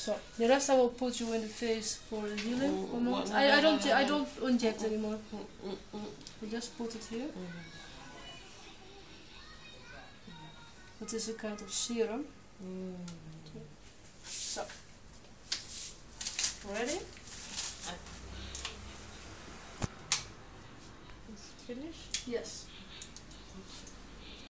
So the rest I will put you in the face for the healing. I don't inject anymore. I just put it here. It is a kind of serum. So, ready? Is it finished? Yes.